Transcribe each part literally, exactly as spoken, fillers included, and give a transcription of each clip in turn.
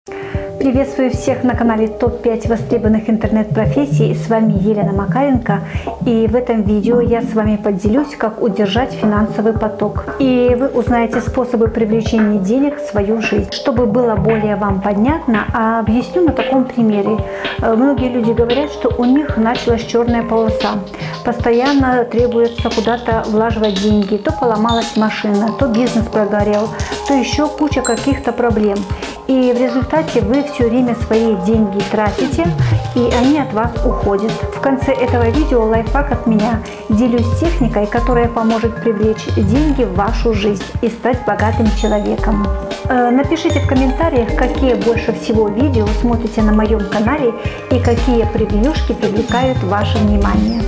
Приветствую всех на канале топ пять востребованных интернет-профессий. С вами Елена Макаренко. И в этом видео я с вами поделюсь, как удержать финансовый поток. И вы узнаете способы привлечения денег в свою жизнь. Чтобы было более вам понятно, объясню на таком примере. Многие люди говорят, что у них началась черная полоса. Постоянно требуется куда-то влаживать деньги. То поломалась машина, то бизнес прогорел, то еще куча каких-то проблем. И в результате вы все время свои деньги тратите, и они от вас уходят. В конце этого видео лайфхак от меня. Делюсь техникой, которая поможет привлечь деньги в вашу жизнь и стать богатым человеком. Напишите в комментариях, какие больше всего видео смотрите на моем канале и какие превьюшки привлекают ваше внимание.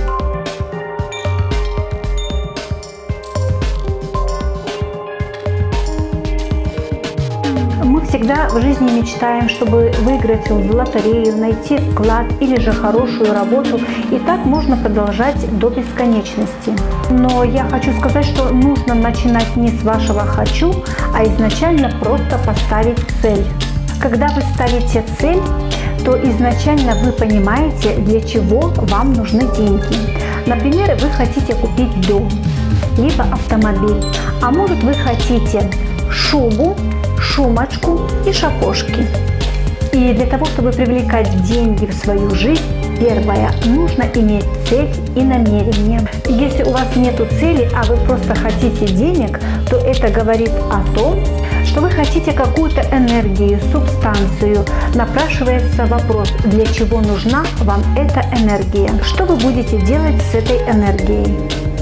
Мы всегда в жизни мечтаем, чтобы выиграть в лотерею, найти вклад или же хорошую работу. И так можно продолжать до бесконечности. Но я хочу сказать, что нужно начинать не с вашего «хочу», а изначально просто поставить цель. Когда вы ставите цель, то изначально вы понимаете, для чего вам нужны деньги. Например, вы хотите купить дом, либо автомобиль, а может вы хотите шубу, шумочку и шапошки. И для того, чтобы привлекать деньги в свою жизнь, первое, нужно иметь цель и намерение. Если у вас нет цели, а вы просто хотите денег, то это говорит о том, что вы хотите какую-то энергию, субстанцию. Напрашивается вопрос, для чего нужна вам эта энергия? Что вы будете делать с этой энергией?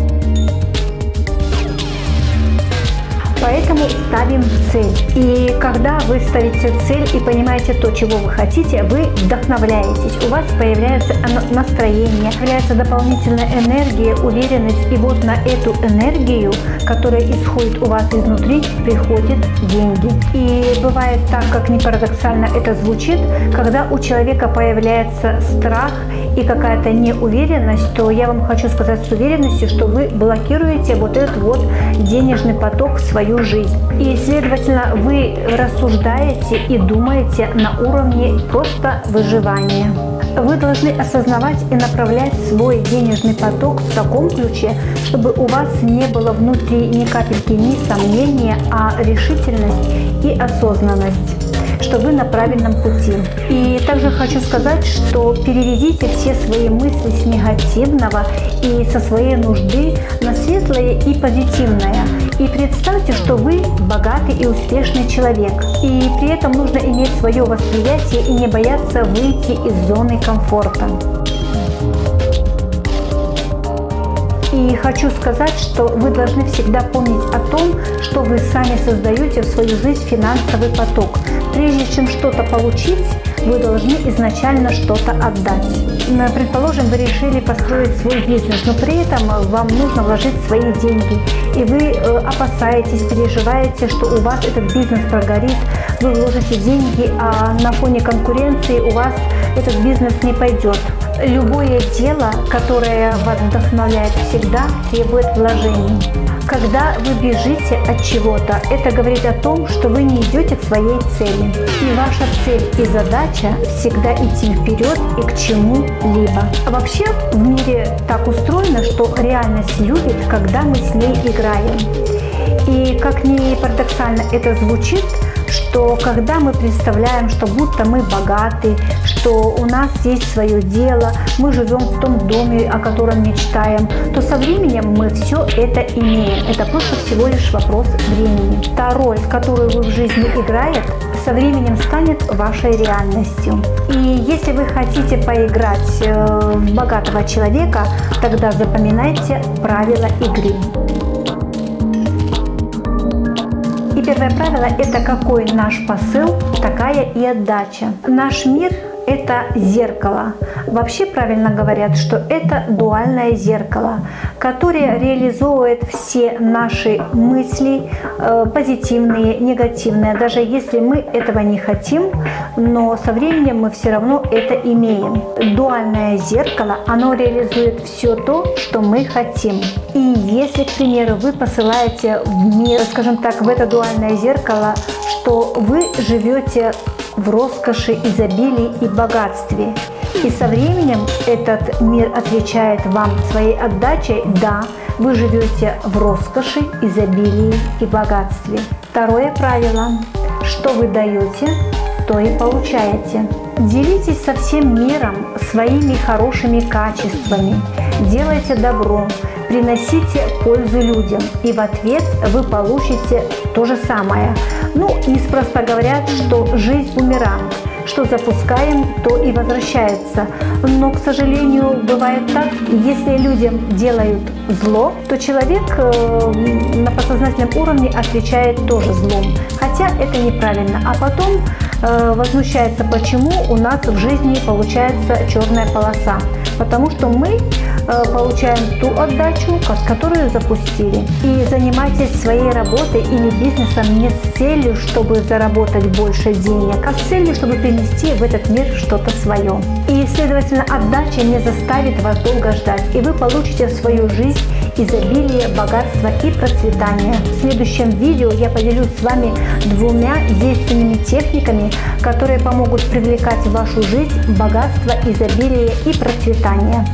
Поэтому ставим цель. И когда вы ставите цель и понимаете то, чего вы хотите, вы вдохновляетесь. У вас появляется настроение, появляется дополнительная энергия, уверенность. И вот на эту энергию, которая исходит у вас изнутри, приходят деньги. И бывает так, как ни парадоксально это звучит, когда у человека появляется страх и какая-то неуверенность, то я вам хочу сказать с уверенностью, что вы блокируете вот этот вот денежный поток в свою жизнь. И, следовательно, вы рассуждаете и думаете на уровне просто выживания. Вы должны осознавать и направлять свой денежный поток в таком ключе, чтобы у вас не было внутри ни капельки ни сомнения, а решительность и осознанность, что вы на правильном пути. И также хочу сказать, что переведите все свои мысли с негативного и со своей нужды на светлое и позитивное. И представьте, что вы богатый и успешный человек. И при этом нужно иметь свое восприятие и не бояться выйти из зоны комфорта. И хочу сказать, что вы должны всегда помнить о том, что вы сами создаете в свою жизнь финансовый поток. Прежде чем что-то получить, вы должны изначально что-то отдать. Предположим, вы решили построить свой бизнес, но при этом вам нужно вложить свои деньги. И вы опасаетесь, переживаете, что у вас этот бизнес прогорит, вы вложите деньги, а на фоне конкуренции у вас этот бизнес не пойдет. Любое дело, которое вас вдохновляет, всегда требует вложений. Когда вы бежите от чего-то, это говорит о том, что вы не идете к своей цели. И ваша цель и задача всегда идти вперед и к чему-либо. А вообще в мире так устроено, что реальность любит, когда мы с ней играем. И как ни парадоксально это звучит, что когда мы представляем, что будто мы богаты, что у нас есть свое дело, мы живем в том доме, о котором мечтаем, то со временем мы все это имеем. Это просто всего лишь вопрос времени. Та роль, которую вы в жизни играете, со временем станет вашей реальностью. И если вы хотите поиграть в богатого человека, тогда запоминайте правила игры. И первое правило – это какой наш посыл, такая и отдача. Наш мир – это зеркало. Вообще правильно говорят, что это дуальное зеркало, которое реализовывает все наши мысли, э, позитивные, негативные. Даже если мы этого не хотим, но со временем мы все равно это имеем. Дуальное зеркало, оно реализует все то, что мы хотим. И если, к примеру, вы посылаете в мир, скажем так, в это дуальное зеркало, что вы живете в роскоши, изобилии и богатстве. И со временем этот мир отвечает вам своей отдачей: да, вы живете в роскоши, изобилии и богатстве. Второе правило: что вы даете, то и получаете. Делитесь со всем миром своими хорошими качествами, делайте добро, приносите пользу людям, и в ответ вы получите то же самое. Ну, неспроста говорят, что жизнь бумеранг. Что запускаем, то и возвращается. Но, к сожалению, бывает так: если людям делают зло, то человек на подсознательном уровне отвечает тоже злом. Хотя это неправильно. А потом возмущается, почему у нас в жизни получается черная полоса. Потому что мы получаем ту отдачу, которую запустили. И занимайтесь своей работой или бизнесом не с целью, чтобы заработать больше денег, а с целью, чтобы принести в этот мир что-то свое. И, следовательно, отдача не заставит вас долго ждать, и вы получите в свою жизнь изобилие, богатство и процветание. В следующем видео я поделюсь с вами двумя действенными техниками, которые помогут привлекать в вашу жизнь богатство, изобилие и процветание.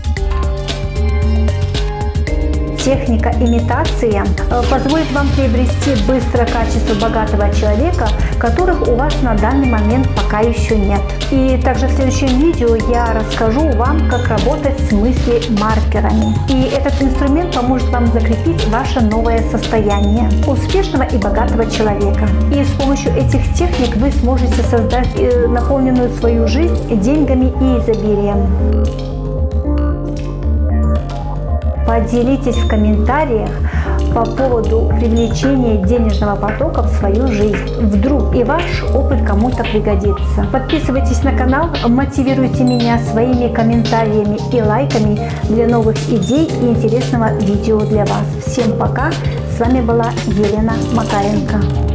Техника имитация позволит вам приобрести быстро качество богатого человека, которых у вас на данный момент пока еще нет. И также в следующем видео я расскажу вам, как работать с мысли-маркерами. И этот инструмент поможет вам закрепить ваше новое состояние успешного и богатого человека. И с помощью этих техник вы сможете создать наполненную свою жизнь деньгами и изобилием. Поделитесь в комментариях по поводу привлечения денежного потока в свою жизнь. Вдруг и ваш опыт кому-то пригодится. Подписывайтесь на канал, мотивируйте меня своими комментариями и лайками для новых идей и интересного видео для вас. Всем пока! С вами была Елена Макаренко.